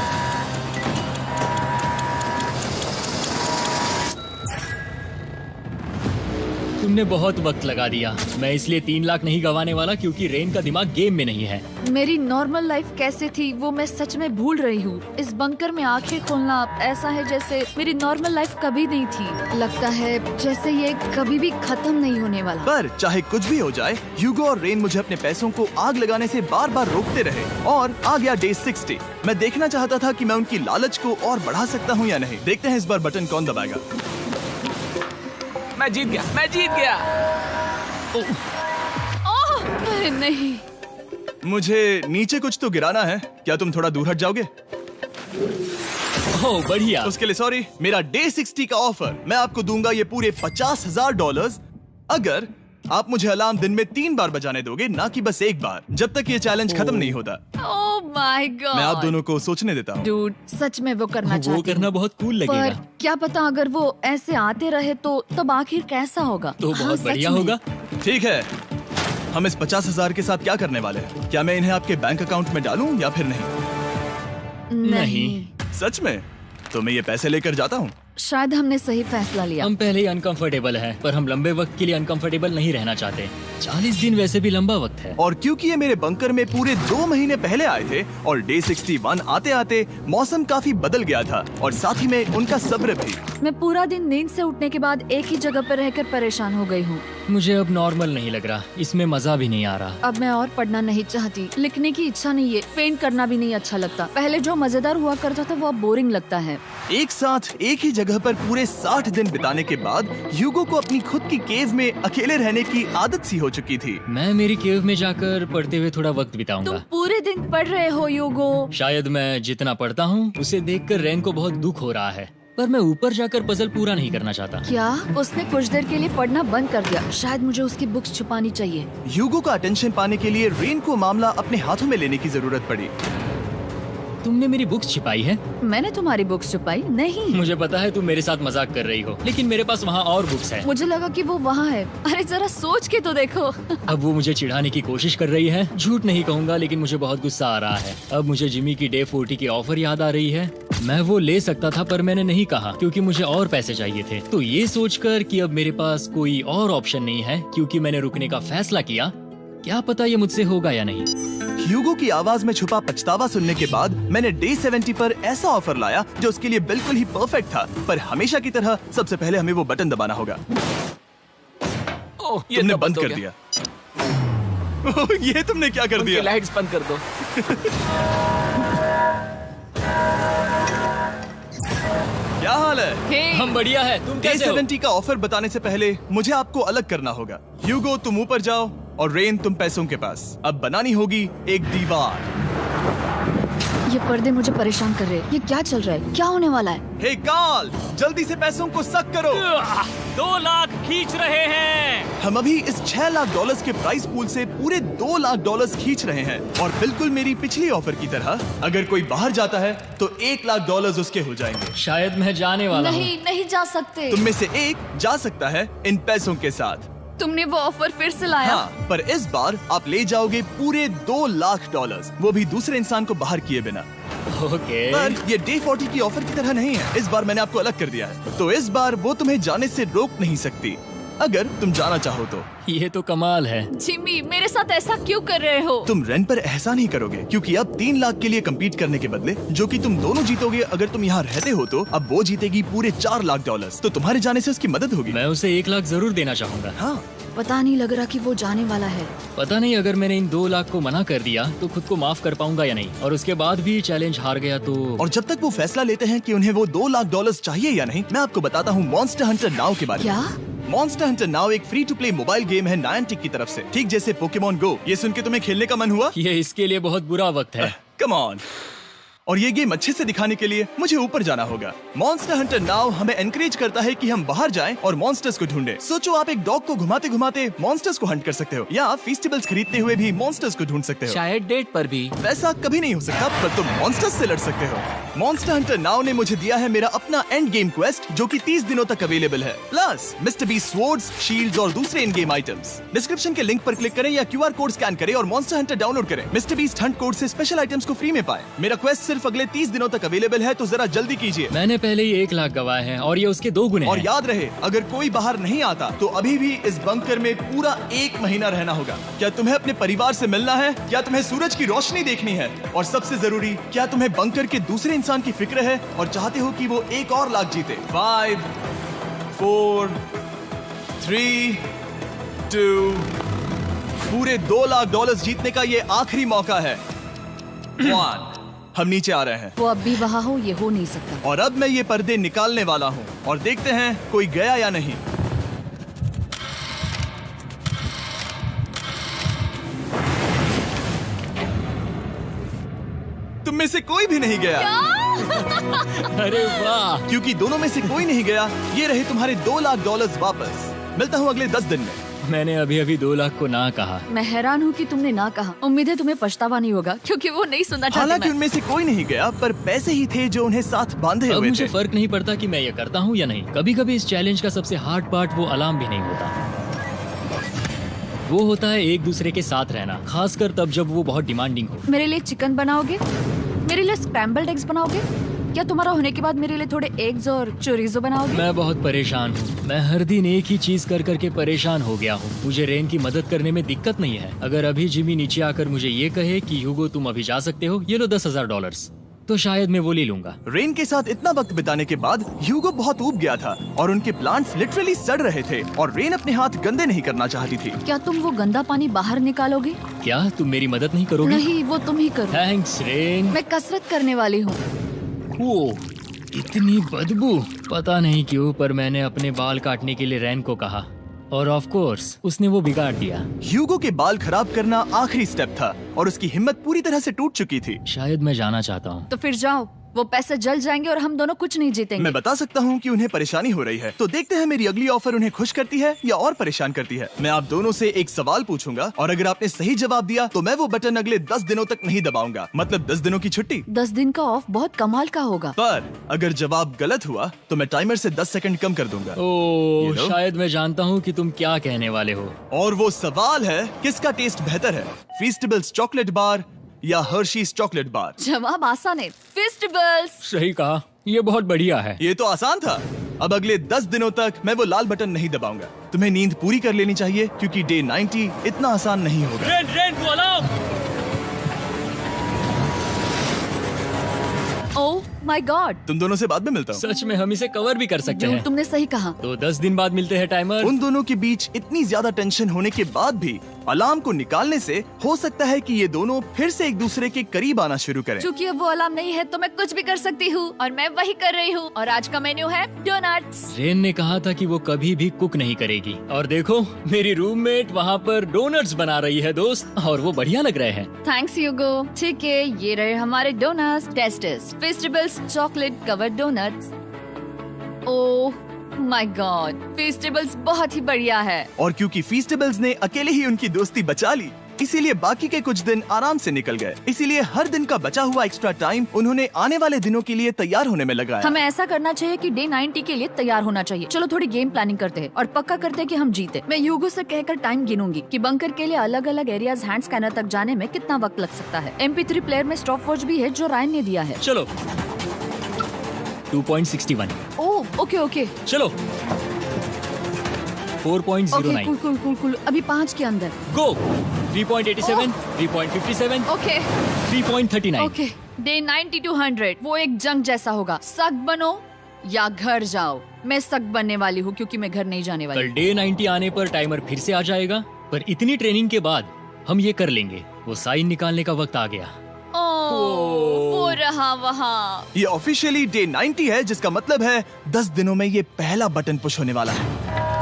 Speaker 2: तुमने बहुत वक्त लगा दिया। मैं इसलिए तीन लाख नहीं गंवाने वाला क्योंकि रेन का दिमाग गेम में नहीं है।
Speaker 3: मेरी नॉर्मल लाइफ कैसे थी वो मैं सच में भूल रही हूँ। इस बंकर में आंखें खोलना ऐसा है जैसे मेरी नॉर्मल लाइफ कभी नहीं थी। लगता है जैसे ये कभी भी खत्म नहीं होने वाला।
Speaker 1: पर चाहे कुछ भी हो जाए, ह्यूगो और रेन मुझे अपने पैसों को आग लगाने से बार बार रोकते रहे। और आ गया डे सिक्सटी। मैं देखना चाहता था कि मैं उनकी लालच को और बढ़ा सकता हूँ या नहीं। देखते हैं इस बार बटन कौन दबाएगा।
Speaker 4: मैं जीत गया, मैं जीत गया।
Speaker 3: ओह, अरे नहीं।
Speaker 1: मुझे नीचे कुछ तो गिराना है। क्या तुम थोड़ा दूर हट जाओगे?
Speaker 2: ओह बढ़िया।
Speaker 1: उसके लिए सॉरी। मेरा डे सिक्सटी का ऑफर, मैं आपको दूंगा ये पूरे पचास हजार डॉलर अगर आप मुझे अलार्म दिन में तीन बार बजाने दोगे, ना कि बस एक बार, जब तक ये चैलेंज खत्म नहीं होता।
Speaker 3: Oh my god.
Speaker 1: मैं आप दोनों को सोचने देता हूँ।
Speaker 3: डूड, सच में वो करना
Speaker 2: वो
Speaker 3: चाहती
Speaker 2: करना
Speaker 3: हूँ।
Speaker 2: बहुत कूल
Speaker 3: पर
Speaker 2: लगेगा।
Speaker 3: क्या पता अगर वो ऐसे आते रहे तो तब आखिर कैसा होगा?
Speaker 2: तो
Speaker 3: हाँ,
Speaker 2: बहुत
Speaker 3: सच
Speaker 2: बढ़िया
Speaker 3: में।
Speaker 2: होगा।
Speaker 1: ठीक है, हम इस पचास हजार के साथ क्या करने वाले हैं? क्या मैं इन्हें आपके बैंक अकाउंट में डालूं या फिर नहीं?
Speaker 3: नहीं,
Speaker 1: सच में? तो मैं ये पैसे लेकर जाता हूँ।
Speaker 3: शायद हमने सही फैसला लिया।
Speaker 2: हम पहले ही अनकंफर्टेबल हैं, पर हम लंबे वक्त के लिए अनकंफर्टेबल नहीं रहना चाहते। चालीस दिन वैसे भी लंबा वक्त है।
Speaker 1: और क्योंकि ये मेरे बंकर में पूरे दो महीने पहले आए थे और डे सिक्सटी वन आते आते मौसम काफी बदल गया था और साथ ही में उनका सब्र भी।
Speaker 3: मैं पूरा दिन नींद से उठने के बाद एक ही जगह पर रहकर परेशान हो गई हूँ।
Speaker 2: मुझे अब नॉर्मल नहीं लग रहा, इसमें मजा भी नहीं आ रहा।
Speaker 3: अब मैं और पढ़ना नहीं चाहती, लिखने की इच्छा नहीं है, पेंट करना भी नहीं अच्छा लगता। पहले जो मजेदार हुआ करता था वो अब बोरिंग लगता है।
Speaker 1: एक साथ एक ही जगह पर पूरे साठ दिन बिताने के बाद ह्यूगो को अपनी खुद की केव में अकेले रहने की आदत सी हो चुकी थी।
Speaker 2: मैं मेरी केव में जाकर पढ़ते हुए थोड़ा वक्त
Speaker 3: तुम
Speaker 2: बिताऊंगा।
Speaker 3: पूरे दिन पढ़ रहे हो यूगो।
Speaker 2: शायद मैं जितना पढ़ता हूँ उसे देखकर रेन को बहुत दुख हो रहा है, पर मैं ऊपर जाकर पजल पूरा नहीं करना चाहता।
Speaker 3: क्या उसने कुछ देर के लिए पढ़ना बंद कर दिया? शायद मुझे उसकी बुक्स छुपानी चाहिए।
Speaker 1: ह्यूगो का अटेंशन पाने के लिए रेन को मामला अपने हाथों में लेने की जरूरत पड़ी।
Speaker 2: तुमने मेरी बुक्स छिपाई है?
Speaker 3: मैंने तुम्हारी बुक्स छुपाई नहीं।
Speaker 2: मुझे पता है तुम मेरे साथ मजाक कर रही हो, लेकिन मेरे पास वहाँ और बुक्स है।
Speaker 3: मुझे लगा कि वो वहाँ है। अरे जरा सोच के तो देखो।
Speaker 2: अब वो मुझे चिढ़ाने की कोशिश कर रही है। झूठ नहीं कहूँगा, लेकिन मुझे बहुत गुस्सा आ रहा है। अब मुझे जिमी की डे फोर्टी की ऑफर याद आ रही है। मैं वो ले सकता था पर मैंने नहीं कहा क्योंकि मुझे और पैसे चाहिए थे। तो ये सोचकर कि अब मेरे पास कोई और ऑप्शन नहीं है क्योंकि मैंने रुकने का फैसला किया, क्या पता ये मुझसे होगा या नहीं।
Speaker 1: ह्यूगो की आवाज में छुपा पछतावा सुनने के बाद मैंने डे सेवेंटी पर ऐसा ऑफर लाया जो उसके लिए बिल्कुल ही परफेक्ट था। पर हमेशा की तरह सबसे पहले हमें वो बटन दबाना होगा।
Speaker 5: ओह, ये
Speaker 1: तुमने
Speaker 5: तो
Speaker 1: बंद
Speaker 5: हो
Speaker 1: कर
Speaker 5: गया।
Speaker 1: दिया। ओह, ये तुमने क्या कर
Speaker 5: उनकी
Speaker 1: दिया?
Speaker 5: लाइट्स बंद कर दो।
Speaker 1: क्या हाल है?
Speaker 3: हे,
Speaker 2: हम बढ़िया है, तुम
Speaker 1: डे
Speaker 2: कैसे हो?
Speaker 1: सेवेंटी का ऑफर बताने से पहले मुझे आपको अलग करना होगा। ह्यूगो तुम ऊपर जाओ और रेन तुम पैसों के पास। अब बनानी होगी एक दीवार।
Speaker 3: ये पर्दे मुझे परेशान कर रहे हैं। ये क्या चल रहा है? क्या होने वाला है?
Speaker 1: हे काल, जल्दी से पैसों को सक करो।
Speaker 5: दो लाख खींच रहे हैं।
Speaker 1: हम अभी इस छह लाख डॉलर्स के प्राइस पूल से पूरे दो लाख डॉलर्स खींच रहे हैं और बिल्कुल मेरी पिछली ऑफर की तरह अगर कोई बाहर जाता है तो एक लाख डॉलर्स उसके हो जाएंगे।
Speaker 2: शायद मैं जाने वाला हूँ।
Speaker 3: नहीं, नहीं जा सकते।
Speaker 1: तुम में से एक जा सकता है इन पैसों के साथ।
Speaker 3: तुमने वो ऑफर फिर से लाया?
Speaker 1: हाँ, पर इस बार आप ले जाओगे पूरे दो लाख डॉलर्स, वो भी दूसरे इंसान को बाहर किए बिना।
Speaker 2: ओके।
Speaker 1: पर ये डे फोर्टी की ऑफर की तरह नहीं है। इस बार मैंने आपको अलग कर दिया है, तो इस बार वो तुम्हें जाने से रोक नहीं सकती अगर तुम जाना चाहो तो।
Speaker 2: ये तो कमाल है।
Speaker 3: जिमी, मेरे साथ ऐसा क्यों कर रहे हो?
Speaker 1: तुम रेंट पर एहसान ही करोगे क्योंकि अब तीन लाख के लिए कम्पीट करने के बदले जो कि तुम दोनों जीतोगे अगर तुम यहाँ रहते हो तो अब वो जीतेगी पूरे चार लाख डॉलर्स। तो तुम्हारे जाने से उसकी मदद होगी।
Speaker 2: मैं उसे एक लाख जरूर देना चाहूंगा।
Speaker 1: हाँ,
Speaker 3: पता नहीं लग रहा कि वो जाने वाला है।
Speaker 2: पता नहीं अगर मैंने इन दो लाख को मना कर दिया तो खुद को माफ कर पाऊंगा या नहीं, और उसके बाद भी चैलेंज हार गया तो।
Speaker 1: और जब तक वो फैसला लेते हैं कि उन्हें वो दो लाख डॉलर्स चाहिए या नहीं, मैं आपको बताता हूँ मॉन्स्टर हंटर नाउ के बारे में।
Speaker 3: क्या?
Speaker 1: मॉन्स्टर हंटर नाउ एक free to play mobile game है नायंटिक की तरफ से, ठीक जैसे पोकेमॉन गो। ये सुन के तुम्हें खेलने का मन हुआ?
Speaker 2: ये इसके लिए बहुत बुरा वक्त है।
Speaker 1: Come on. और ये गेम अच्छे से दिखाने के लिए मुझे ऊपर जाना होगा। मॉन्स्टर हंटर नाउ हमें एनकरेज करता है कि हम बाहर जाएं और मॉन्स्टर्स को ढूंढें। सोचो आप एक डॉग को घुमाते घुमाते मॉन्स्टर्स को हंट कर सकते हो या फेस्टिवल्स खरीदते हुए भी मॉन्स्टर्स को ढूंढ सकते हो।
Speaker 4: शायद डेट पर भी।
Speaker 1: वैसा कभी नहीं हो सकता, पर तुम मॉन्स्टर्स से लड़ सकते हो। मॉन्स्टर हंटर नाउ ने मुझे दिया है मेरा अपना एंड गेम क्वेस्ट जो कि तीस दिनों तक अवेलेबल है, plus Mister Beast swords, shields और दूसरे इन गेम आइटम्स। डिस्क्रिप्शन के लिंक पर क्लिक करें या क्यूआर कोड स्कैन करें और मॉन्स्टर हंटर डाउनलोड करें। मिस्टर बीस्ट हंट कोड से स्पेशल आइटम्स को फ्री में पाएं। मेरा क्वेस्ट सिर्फ अगले तीस दिनों तक अवेलेबल है, तो जरा जल्दी कीजिए।
Speaker 2: मैंने पहले ही एक लाख गवाए हैं और ये उसके दो गुने
Speaker 1: और
Speaker 2: हैं।
Speaker 1: याद रहे, अगर कोई बाहर नहीं आता तो अभी भी इस बंकर में पूरा एक महीना रहना होगा। क्या तुम्हें अपने परिवार से मिलना है? क्या तुम्हें सूरज की रोशनी देखनी है? और सबसे जरूरी, क्या तुम्हें बंकर के दूसरे इंसान की फिक्र है और चाहते हो कि वो एक और लाख जीते? फाइव, फोर, थ्री, टू, पूरे दो लाख डॉलर्स जीतने का ये आखिरी मौका है। वन, हम नीचे आ रहे हैं
Speaker 3: वो अब भी वहाँ हो, ये हो नहीं सकता।
Speaker 1: और अब मैं ये पर्दे निकालने वाला हूँ और देखते हैं कोई गया या नहीं। तुम में से कोई भी नहीं गया।
Speaker 2: अरे वाह।
Speaker 1: क्योंकि दोनों में से कोई नहीं गया, ये रहे तुम्हारे दो लाख डॉलर्स वापस। मिलता हूँ अगले दस दिन में।
Speaker 2: मैंने अभी अभी दो लाख को ना कहा।
Speaker 3: मैं हैरान हूँ कि तुमने ना कहा। उम्मीद है तुम्हें पछतावा नहीं होगा क्योंकि वो नहीं सुनना चाहते।
Speaker 1: हालांकि
Speaker 3: मैं।
Speaker 1: उनमें से कोई नहीं गया, पर पैसे ही थे जो उन्हें साथ बांधे
Speaker 2: अब
Speaker 1: हुए
Speaker 2: मुझे
Speaker 1: थे।
Speaker 2: फर्क नहीं पड़ता कि मैं ये करता हूँ या नहीं। कभी कभी इस चैलेंज का सबसे हार्ड पार्ट वो अलार्म भी नहीं होता, वो होता है एक दूसरे के साथ रहना, खासकर तब जब वो बहुत डिमांडिंग हो।
Speaker 3: मेरे लिए चिकन बनाओगे? मेरे लिए स्क्रैम्बल्ड एग्स बनाओगे? क्या तुम्हारा होने के बाद मेरे लिए थोड़े एग्स और चोरिजो बनाओगे?
Speaker 2: मैं बहुत परेशान हूँ। मैं हर दिन एक ही चीज कर करके परेशान हो गया हूँ। मुझे रेन की मदद करने में दिक्कत नहीं है। अगर अभी जिमी नीचे आकर मुझे ये कहे कि ह्यूगो तुम अभी जा सकते हो, ये लो दस हजार डॉलर्स, तो शायद मैं वो ले लूंगा।
Speaker 1: रेन के साथ इतना वक्त बिताने के बाद ह्यूगो बहुत ऊब गया था और उनके प्लांट्स लिटरली सड़ रहे थे और रेन अपने हाथ गंदे नहीं करना चाहती थी।
Speaker 3: क्या तुम वो गंदा पानी बाहर निकालोगे?
Speaker 2: क्या तुम मेरी मदद नहीं करोगी?
Speaker 3: नहीं, वो तुम ही करो।
Speaker 2: Thanks Ren.
Speaker 3: मैं कसरत करने वाली हूँ।
Speaker 2: ओ, इतनी बदबू। पता नहीं क्यों, पर मैंने अपने बाल काटने के लिए रेन को कहा और ऑफ कोर्स उसने वो बिगाड़ दिया।
Speaker 1: ह्यूगो के बाल खराब करना आखिरी स्टेप था और उसकी हिम्मत पूरी तरह से टूट चुकी थी।
Speaker 2: शायद मैं जाना चाहता हूँ।
Speaker 3: तो फिर जाओ, वो पैसे जल जाएंगे और हम दोनों कुछ नहीं जीतेंगे।
Speaker 1: मैं बता सकता हूँ कि उन्हें परेशानी हो रही है, तो देखते हैं मेरी अगली ऑफर उन्हें खुश करती है या और परेशान करती है। मैं आप दोनों से एक सवाल पूछूंगा और अगर आपने सही जवाब दिया तो मैं वो बटन अगले दस दिनों तक नहीं दबाऊंगा, मतलब दस दिनों की छुट्टी।
Speaker 3: दस दिन का ऑफ बहुत कमाल का होगा।
Speaker 1: पर अगर जवाब गलत हुआ तो मैं टाइमर से दस सेकंड कम कर दूंगा।
Speaker 2: ओ,
Speaker 1: You know?
Speaker 2: शायद मैं जानता हूँ कि तुम क्या कहने वाले हो।
Speaker 1: और वो सवाल है, किसका टेस्ट बेहतर है, फीस्टेबल्स चॉकलेट बार या हर्शीज चॉकलेट बार?
Speaker 3: जवाब आसान है, फेस्टिवल्स।
Speaker 2: सही कहा, ये बहुत बढ़िया है।
Speaker 1: ये तो आसान था। अब अगले दस दिनों तक मैं वो लाल बटन नहीं दबाऊंगा। तुम्हें नींद पूरी कर लेनी चाहिए क्योंकि डे नाइंटी इतना आसान नहीं होगा।
Speaker 5: रेन रेन को अलार्म।
Speaker 3: My god.
Speaker 1: तुम दोनों से बाद में मिलता हूँ।
Speaker 2: सच में हम इसे कवर भी कर सकते हैं।
Speaker 3: तुमने सही कहा।
Speaker 2: तो दस दिन बाद मिलते हैं टाइमर।
Speaker 1: उन दोनों के बीच इतनी ज्यादा टेंशन होने के बाद भी अलार्म को निकालने से हो सकता है कि ये दोनों फिर से एक दूसरे के करीब आना शुरू करें।
Speaker 3: क्योंकि अब वो अलार्म नहीं है तो मैं कुछ भी कर सकती हूँ और मैं वही कर रही हूँ। और आज का मेन्यू है डोनट्स।
Speaker 2: रेन ने कहा था कि वो कभी भी कुक नहीं करेगी और देखो मेरी रूममेट वहाँ पर डोनट्स बना रही है दोस्त, और वो बढ़िया लग रहे हैं।
Speaker 3: Thanks Hugo. ठीक है, ये रहे हमारे donuts. Testers festivals chocolate covered donuts. Oh my god, festivals बहुत ही बढ़िया है।
Speaker 1: और क्योंकि फेस्टिवल्स ने अकेले ही उनकी दोस्ती बचा ली, इसीलिए बाकी के कुछ दिन आराम से निकल गए। इसीलिए हर दिन का बचा हुआ एक्स्ट्रा टाइम उन्होंने आने वाले दिनों के लिए तैयार होने में लगाया।
Speaker 3: हमें ऐसा करना चाहिए कि डे नाइंटी के लिए तैयार होना चाहिए। चलो थोड़ी गेम प्लानिंग करते हैं और पक्का करते हैं कि हम जीते। मैं ह्यूगो से कहकर टाइम गिनूंगी कि बंकर के लिए अलग अलग एरियाज हैंड स्कैनर तक जाने में कितना वक्त लग सकता है। एम पी थ्री प्लेयर में स्टॉप वॉच भी है जो रायन ने दिया है।
Speaker 2: चलो two point six one.
Speaker 3: Oh okay okay
Speaker 2: चलो four point zero
Speaker 3: okay
Speaker 2: nine.
Speaker 3: Cool cool cool cool. अभी पाँच के अंदर।
Speaker 2: Go three point eighty seven, three point fifty seven,
Speaker 3: okay
Speaker 2: three point thirty nine.
Speaker 3: Okay day ninety two hundred वो एक जंग जैसा होगा। सक बनो या घर जाओ। मैं सक बनने वाली हूँ क्योंकि मैं घर नहीं जाने वाली।
Speaker 2: कल डे नाइंटी आने पर टाइमर फिर से आ जाएगा, पर इतनी ट्रेनिंग के बाद हम ये कर लेंगे। वो साइन निकालने का वक्त आ गया।
Speaker 3: ओह, वो रहा वहाँ।
Speaker 1: ये ऑफिशियली डे नाइंटी है, जिसका मतलब है दस दिनों में ये पहला बटन पुश होने वाला है।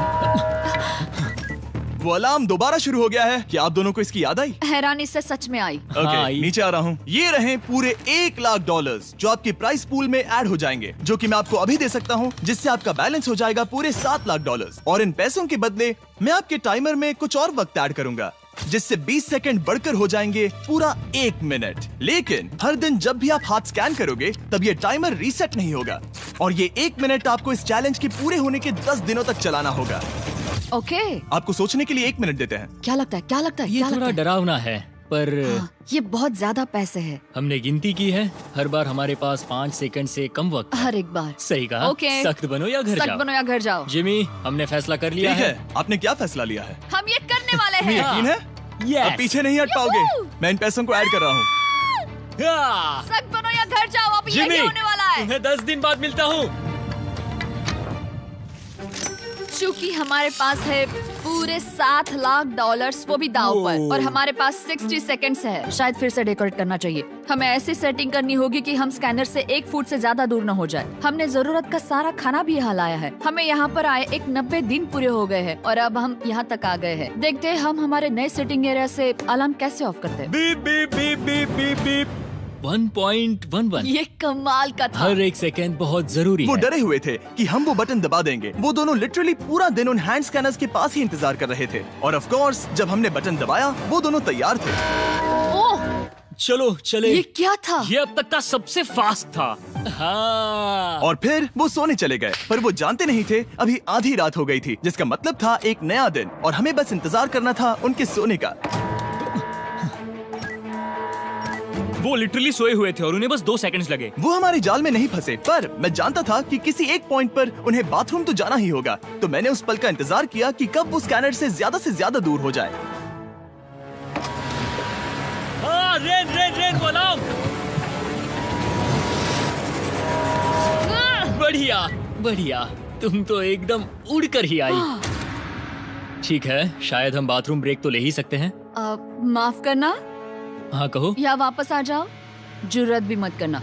Speaker 1: वो अलार्म दोबारा शुरू हो गया है। क्या आप दोनों को इसकी याद आई?
Speaker 3: हैरानी से सच में आई।
Speaker 1: ओके,
Speaker 2: हाँ, आई।
Speaker 1: नीचे आ रहा हूँ। ये रहे पूरे एक लाख डॉलर्स जो आपके प्राइस पूल में ऐड हो जाएंगे, जो कि मैं आपको अभी दे सकता हूँ, जिससे आपका बैलेंस हो जाएगा पूरे सात लाख डॉलर्स। और इन पैसों के बदले मैं आपके टाइमर में कुछ और वक्त ऐड करूंगा, जिससे बीस सेकंड बढ़कर हो जाएंगे पूरा एक मिनट। लेकिन हर दिन जब भी आप हाथ स्कैन करोगे तब ये टाइमर रीसेट नहीं होगा, और ये एक मिनट आपको इस चैलेंज के पूरे होने के दस दिनों तक चलाना होगा।
Speaker 3: ओके
Speaker 1: आपको सोचने के लिए एक मिनट देते हैं।
Speaker 3: क्या लगता है क्या लगता है
Speaker 2: ये
Speaker 3: क्या
Speaker 2: थोड़ा
Speaker 3: लगता है?
Speaker 2: डरावना है, पर
Speaker 3: हाँ, ये बहुत ज्यादा पैसे है
Speaker 2: हमने गिनती की है। हर बार हमारे पास पाँच सेकंड से कम वक्त है।
Speaker 3: हर एक बार।
Speaker 2: सही कहा।
Speaker 3: ओके।
Speaker 2: सख्त बनो या घर
Speaker 3: सक
Speaker 2: जाओ।
Speaker 3: बनो या घर जाओ।
Speaker 2: जिमी, हमने फैसला कर लिया
Speaker 1: ठीक
Speaker 2: है।
Speaker 1: है, आपने क्या फैसला लिया है?
Speaker 3: हम ये करने वाले
Speaker 1: तुम्हें
Speaker 3: हैं।
Speaker 1: यकीन है?
Speaker 2: Yes.
Speaker 1: अब पीछे नहीं हट पाओगे।
Speaker 3: Yahoo!
Speaker 1: मैं इन पैसों को ऐड कर रहा हूँ।
Speaker 2: हाँ।
Speaker 3: सक बनो या घर जाओ। अब
Speaker 2: जिमी,
Speaker 3: यही होने वाला है।
Speaker 2: तुम्हें दस दिन बाद मिलता हूँ।
Speaker 3: चूंकि हमारे पास है पूरे सात लाख डॉलर्स, वो भी दाव पर,
Speaker 2: ओह।
Speaker 3: और हमारे पास साठ सेकंड्स है। शायद फिर से डेकोरेट करना चाहिए। हमें ऐसी सेटिंग करनी होगी कि हम स्कैनर से एक फुट से ज्यादा दूर न हो जाए। हमने जरूरत का सारा खाना भी यहाँ लाया है। हमें यहाँ पर आए एक नब्बे दिन पूरे हो गए हैं और अब हम यहाँ तक आ गए हैं। देखते हैं हम हमारे नए सेटिंग एरिया से अलार्म कैसे ऑफ करते हैं।
Speaker 2: Beep beep beep beep beep beep. One point one one.
Speaker 3: ये कमाल का था।
Speaker 2: हर एक सेकंड बहुत जरूरी
Speaker 1: वो
Speaker 2: है।
Speaker 1: डरे हुए थे कि हम वो बटन दबा देंगे। वो दोनों लिटरली पूरा दिन उन हैंड स्कैनर्स के पास ही इंतजार कर रहे थे। और ऑफ कोर्स जब हमने बटन दबाया वो दोनों तैयार थे।
Speaker 3: ओह,
Speaker 2: चलो चले।
Speaker 3: ये क्या था?
Speaker 2: ये अब तक का सबसे फास्ट था। हाँ।
Speaker 1: और फिर वो सोने चले गए, पर वो जानते नहीं थे अभी आधी रात हो गई थी, जिसका मतलब था एक नया दिन, और हमें बस इंतजार करना था उनके सोने का।
Speaker 5: वो लिटरली सोए हुए थे और उन्हें बस दो सेकंड्स लगे।
Speaker 1: वो हमारे जाल में नहीं फंसे, पर मैं जानता था कि किसी एक पॉइंट पर उन्हें बाथरूम तो जाना ही होगा। तो मैंने उस पल का इंतजार किया कि कब वो स्कैनर से ज्यादा से ज्यादा दूर हो जाए।
Speaker 5: हाँ, रेन रेन रेन वो अलार्म।
Speaker 2: बढ़िया बढ़िया, तुम तो एकदम उड़कर ही आई। ठीक है, शायद हम बाथरूम ब्रेक तो ले ही सकते हैं।
Speaker 3: आ, माफ करना
Speaker 2: हाँ कहो।
Speaker 3: या वापस आ जाओ। जुर्रत भी मत करना।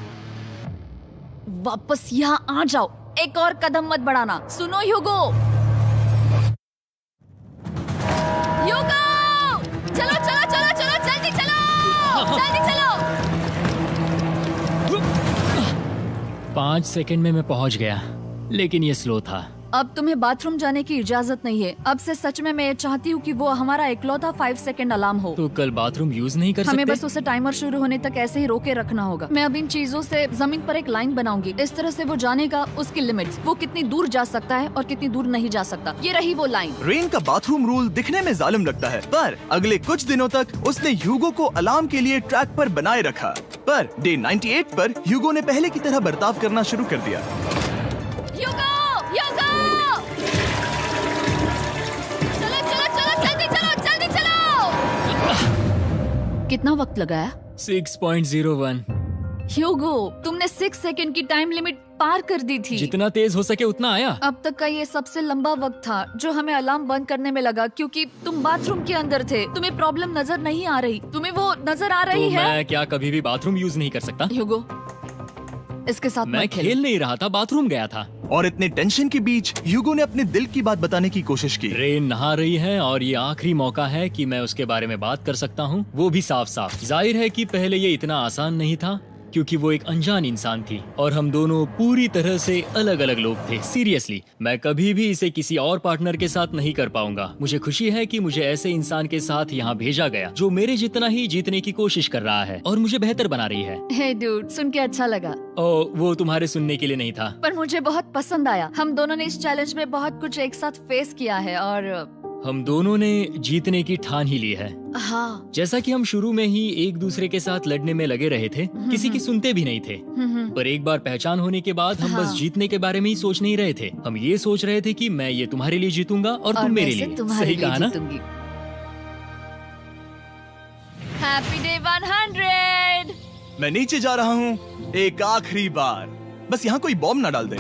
Speaker 3: वापस यहाँ आ जाओ। एक और कदम मत बढ़ाना। सुनो ह्यूगो। ह्यूगो, चलो चलो चलो चलो जल्दी चलो जल्दी चलो।
Speaker 2: पाँच सेकंड में मैं पहुंच गया, लेकिन ये स्लो था।
Speaker 3: अब तुम्हें बाथरूम जाने की इजाजत नहीं है। अब से सच में मैं चाहती हूँ कि वो हमारा इकलौता फाइव सेकंड अलार्म हो।
Speaker 2: तो कल बाथरूम यूज नहीं कर सकते?
Speaker 3: हमें बस उसे टाइमर शुरू होने तक ऐसे ही रोके रखना होगा। मैं अब इन चीजों से जमीन पर एक लाइन बनाऊंगी। इस तरह से वो जानेगा उसकी लिमिट्स, वो कितनी दूर जा सकता है और कितनी दूर नहीं जा सकता। ये रही वो लाइन।
Speaker 1: रेन का बाथरूम रूल दिखने में जालिम लगता है, पर अगले कुछ दिनों तक उसने ह्यूगो को अलार्म के लिए ट्रैक पर बनाए रखा। पर डे अट्ठानवे पर ह्यूगो ने पहले की तरह बर्ताव करना शुरू कर दिया।
Speaker 3: ह्यूगो, ह्यूगो! चलो चलो चलो जल्दी चलो जल्दी चलो। कितना वक्त लगाया?
Speaker 2: Six point zero one.
Speaker 3: Hugo, तुमने सिक्स सेकंड की टाइम लिमिट पार कर दी थी।
Speaker 2: जितना तेज हो सके उतना आया।
Speaker 3: अब तक का ये सबसे लंबा वक्त था जो हमें अलार्म बंद करने में लगा, क्योंकि तुम बाथरूम के अंदर थे। तुम्हें प्रॉब्लम नजर नहीं आ रही, तुम्हें वो नजर आ रही
Speaker 2: तो
Speaker 3: है?
Speaker 2: मैं क्या कभी भी बाथरूम यूज नहीं कर सकता?
Speaker 3: ह्यूगो, इसके साथ
Speaker 2: मैं
Speaker 3: मत खेलो।
Speaker 2: खेल नहीं रहा था, बाथरूम गया था।
Speaker 1: और इतने टेंशन के बीच ह्यूगो ने अपने दिल की बात बताने की कोशिश की।
Speaker 2: रेन नहा रही है और ये आखिरी मौका है कि मैं उसके बारे में बात कर सकता हूँ, वो भी साफ साफ। जाहिर है कि पहले ये इतना आसान नहीं था क्योंकि वो एक अनजान इंसान थी और हम दोनों पूरी तरह से अलग अलग लोग थे। सीरियसली, मैं कभी भी इसे किसी और पार्टनर के साथ नहीं कर पाऊंगा। मुझे खुशी है कि मुझे ऐसे इंसान के साथ यहाँ भेजा गया जो मेरे जितना ही जीतने की कोशिश कर रहा है और मुझे बेहतर बना रही है।
Speaker 3: हे डूड, सुन के अच्छा लगा।
Speaker 2: ओ, वो तुम्हारे सुनने के लिए नहीं था।
Speaker 3: पर मुझे बहुत पसंद आया। हम दोनों ने इस चैलेंज में बहुत कुछ एक साथ फेस किया है और
Speaker 2: हम दोनों ने जीतने की ठान ही ली है।
Speaker 3: हाँ।
Speaker 2: जैसा कि हम शुरू में ही एक दूसरे के साथ लड़ने में लगे रहे थे, किसी की सुनते भी नहीं थे। पर एक बार पहचान होने के बाद हम
Speaker 3: हाँ।
Speaker 2: बस जीतने के बारे में ही सोच नहीं रहे थे। हम ये सोच रहे थे कि मैं ये तुम्हारे लिए जीतूंगा और,
Speaker 3: और
Speaker 2: तुम मेरे
Speaker 3: मैं इसे
Speaker 2: लिए।
Speaker 3: तुम्हारे
Speaker 2: सही
Speaker 3: लिए
Speaker 2: कहा ना?
Speaker 3: जीतूंगी। Happy day one hundred.
Speaker 1: मैं नीचे जा रहा हूँ एक आखिरी बार, बस यहाँ कोई बॉम्ब ना डाल दे।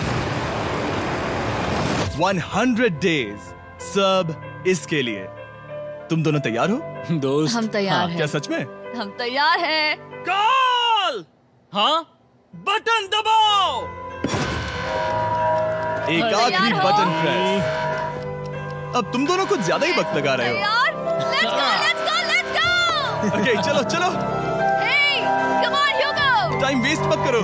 Speaker 1: वन हंड्रेड डेज सब इसके लिए। तुम दोनों तैयार हो?
Speaker 2: दोस्त,
Speaker 3: हम तैयार
Speaker 2: हाँ,
Speaker 3: हैं।
Speaker 1: क्या सच में?
Speaker 3: हम तैयार हैं।
Speaker 5: कॉल। हाँ, बटन दबाओ।
Speaker 1: एक
Speaker 3: तैयार
Speaker 1: आखिरी
Speaker 3: हो?
Speaker 1: Button press. अब तुम दोनों कुछ ज्यादा ही वक्त लगा रहे हो।
Speaker 3: तैयार? Let's go, let's go, let's go!
Speaker 1: Okay, चलो चलो,
Speaker 3: Hey, come on, Hugo!
Speaker 1: Time waste मत करो।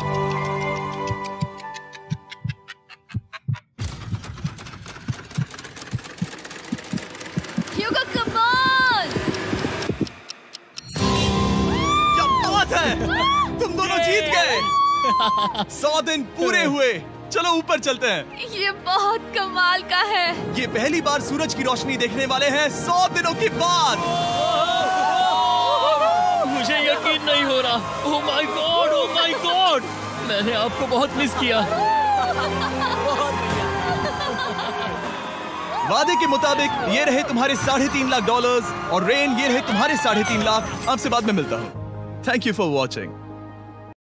Speaker 3: Hugo, come on!
Speaker 1: क्या बात है, तुम दोनों जीत गए। सौ दिन पूरे हुए। चलो ऊपर चलते हैं।
Speaker 3: ये बहुत कमाल का है।
Speaker 1: ये पहली बार सूरज की रोशनी देखने वाले हैं सौ दिनों के बाद।
Speaker 2: मुझे यकीन नहीं हो रहा। Oh my god, oh my god, मैंने आपको बहुत मिस किया।
Speaker 1: वादे के मुताबिक ये रहे तुम्हारे साढ़े तीन लाख डॉलर्स और रेन ये रहे तुम्हारे साढ़े तीन लाख। आपसे बाद में मिलता हूँ। Thank you for watching.